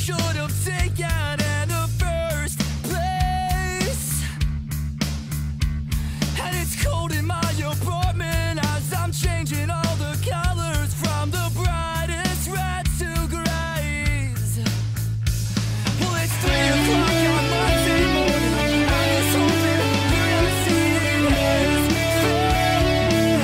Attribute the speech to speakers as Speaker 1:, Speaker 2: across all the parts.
Speaker 1: should have taken in the first place. And it's cold in my apartment as I'm changing all the colors from the brightest red to grays. Well, it's 3 o'clock on Monday morning. I'm just hoping you're gonna see his face.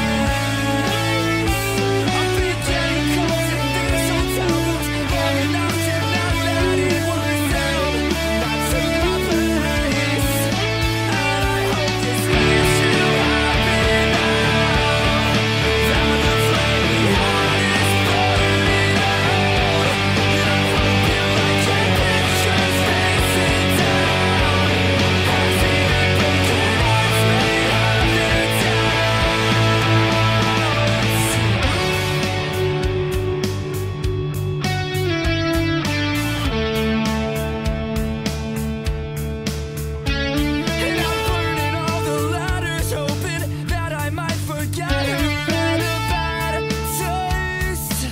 Speaker 1: I've been getting calls in this hotel rooms long enough to know that it was them that took my place. And I hope this leaves you happy now. That the flame we had is burning out. And I hope you like your pictures facing down. As even broken hearts may have their And I'm burning all the letters, hoping that I might forget her and a bad taste.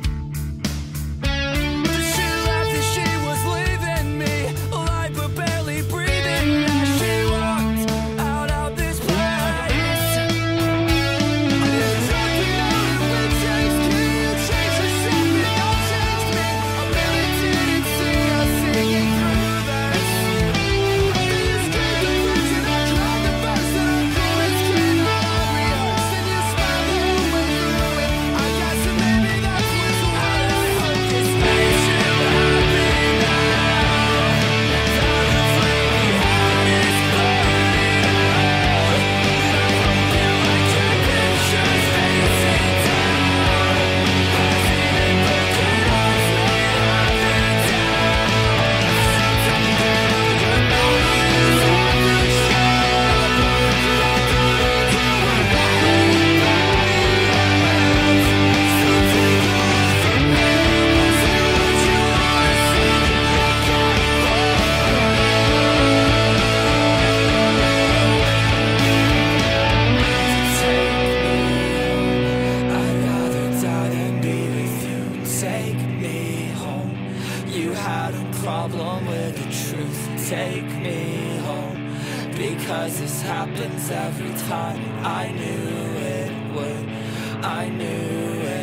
Speaker 1: She left as she was leaving me, alive but barely breathing as she walked out of this place. I didn't talk to know that we changed. Can you change yourself and not change me? I really didn't see us singing through this. You screamed the version, I drowned the verse, and our chorus came out unrehearsed. And you smiled the whole way through it. I guess that maybe that's what's why I hope this makes you happy now. That the flame we had is burning out. And I hope you like your pictures facing down. As even broken hearts may have their doubts. Don't get all your memories on the shelf. Let the world do what they want. So take a look from me. Say what you wanna see. Look at I'd rather die than be with you. Take me home. You had a problem with the truth. Take me home. Because this happens every time. I knew it would. I knew it